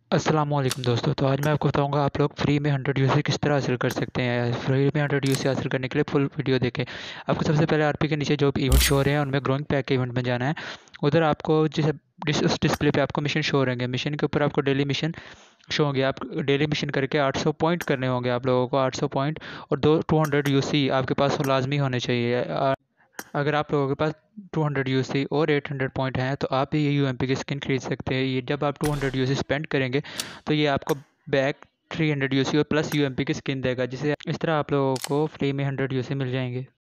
अस्सलामुअलैकुम दोस्तों। तो आज मैं आपको बताऊंगा आप लोग फ्री में 100 यूसी किस तरह हासिल कर सकते हैं। फ्री में 100 यूसी हासिल करने के लिए फुल वीडियो देखें। आपको सबसे पहले आरपी के नीचे जो भी इवेंट शो हो रहे हैं उनमें ग्रोइंग पैक के इवेंट में जाना है। उधर आपको जैसे उस डिस्प्ले पे आपको मिशन शो हो रहेंगे। मिशन के ऊपर आपको डेली मिशन शो होंगे। आप डेली मिशन करके 800 पॉइंट करने होंगे आप लोगों को, 800 पॉइंट। और 200 यूसी आपके पास लाजमी होने चाहिए। अगर आप लोगों के पास 200 यूसी और 800 पॉइंट हैं तो आप ये यूएमपी की स्किन खरीद सकते हैं। ये जब आप 200 यूसी स्पेंड करेंगे तो ये आपको बैक 300 यूसी और प्लस यूएमपी की स्किन देगा, जिसे इस तरह आप लोगों को फ्री में 100 यूसी मिल जाएंगे।